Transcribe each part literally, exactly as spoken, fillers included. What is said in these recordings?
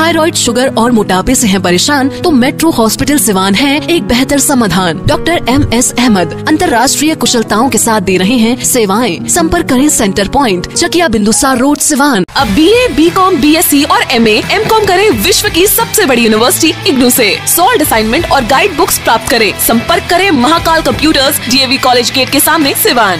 Thyroid, sugar और मोटापे से हैं परेशान तो मेट्रो हॉस्पिटल सिवान है एक बेहतर समाधान। डॉक्टर एम एस अहमद अंतर्राष्ट्रीय कुशलताओं के साथ दे रहे हैं सेवाएं। संपर्क करें centre point, Chakiya Bindusar road, Siwan. अब B A, B com, B S C और एम ए, एम कॉम करें विश्व की सबसे बड़ी यूनिवर्सिटी इग्नू से। सॉल्ड असाइनमेंट और गाइड बुक्स प्राप्त करें। संपर्क करें Mahakal computers, D A V college gate के सामने, सिवान।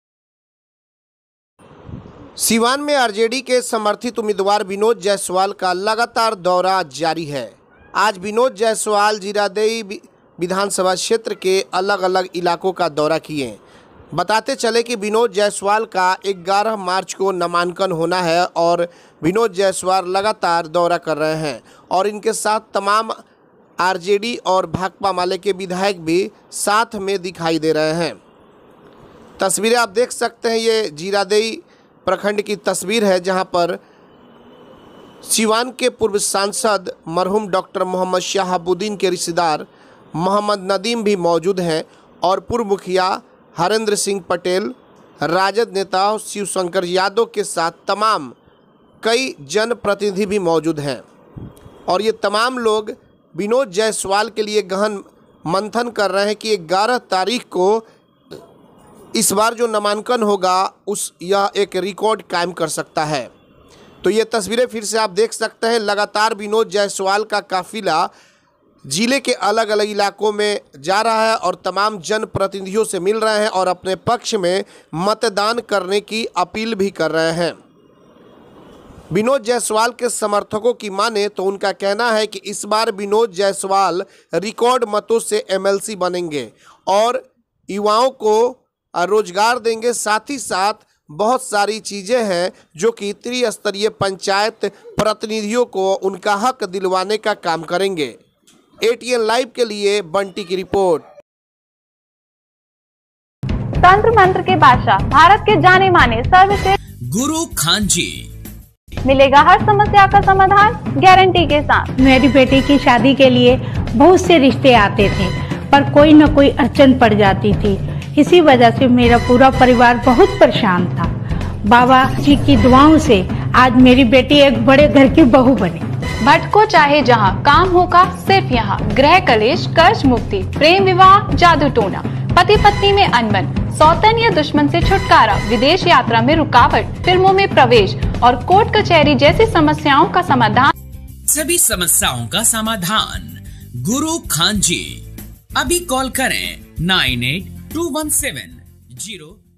सिवान में आर जे डी के समर्थित उम्मीदवार विनोद जायसवाल का लगातार दौरा जारी है। आज विनोद जायसवाल जीरादेई विधानसभा क्षेत्र के अलग अलग इलाकों का दौरा किए। बताते चले कि विनोद जायसवाल का ग्यारह मार्च को नामांकन होना है और विनोद जायसवाल लगातार दौरा कर रहे हैं और इनके साथ तमाम आर जे डी और भाकपा माले के विधायक भी साथ में दिखाई दे रहे हैं। तस्वीरें आप देख सकते हैं, ये जीरादेई प्रखंड की तस्वीर है जहां पर सिवान के पूर्व सांसद मरहूम डॉक्टर मोहम्मद शहाबुद्दीन के रिश्तेदार मोहम्मद नदीम भी मौजूद हैं और पूर्व मुखिया हरेंद्र सिंह पटेल, राजद नेता शिवशंकर यादव के साथ तमाम कई जनप्रतिनिधि भी मौजूद हैं और ये तमाम लोग विनोद जायसवाल के लिए गहन मंथन कर रहे हैं कि ग्यारह तारीख को इस बार जो नामांकन होगा उस यह एक रिकॉर्ड कायम कर सकता है। तो ये तस्वीरें फिर से आप देख सकते हैं। लगातार विनोद जायसवाल का काफिला जिले के अलग अलग इलाकों में जा रहा है और तमाम जनप्रतिनिधियों से मिल रहे हैं और अपने पक्ष में मतदान करने की अपील भी कर रहे हैं। विनोद जायसवाल के समर्थकों की माने तो उनका कहना है कि इस बार विनोद जायसवाल रिकॉर्ड मतों से एम एल सी बनेंगे और युवाओं को रोजगार देंगे। साथ ही साथ बहुत सारी चीज़ें हैं जो कि त्रिस्तरीय पंचायत प्रतिनिधियों को उनका हक दिलवाने का काम करेंगे। ए टी एन लाइव के लिए बंटी की रिपोर्ट। तंत्र मंत्र के बादशाह, भारत के जाने माने सर्वश्रेष्ठ गुरु खान जी, मिलेगा हर समस्या का समाधान गारंटी के साथ। मेरी बेटी की शादी के लिए बहुत से रिश्ते आते थे पर कोई न कोई अड़चन पड़ जाती थी। इसी वजह से मेरा पूरा परिवार बहुत परेशान था। बाबा जी की दुआओं से आज मेरी बेटी एक बड़े घर की बहू बनी। भटको चाहे जहां, काम होगा सिर्फ यहाँ। गृह कलेश, कर्ज मुक्ति, प्रेम विवाह, जादू टोना, पति पत्नी में अनबन, सौतन या दुश्मन से छुटकारा, विदेश यात्रा में रुकावट, फिल्मों में प्रवेश और कोर्ट कचहरी जैसी समस्याओं का समाधान। सभी समस्याओं का समाधान गुरु खान जी। अभी कॉल करें nine eight two one seven zero